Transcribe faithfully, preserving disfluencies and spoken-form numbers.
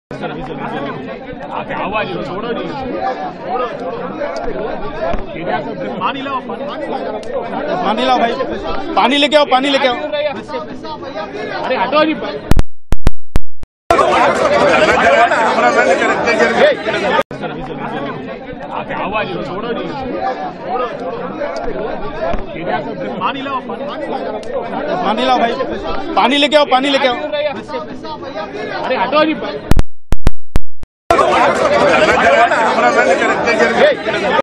आवाज छोड़ो नहीं, पानी लाओ, पानी लाओ भाई, पानी लेके आओ, पानी लेके आओ। अरे हटो नहीं, आवाज छोड़ो नहीं, पानी लाओ, पानी लाओ भाई, पानी लेके आओ, पानी लेके आओ। अरे हटो नहीं।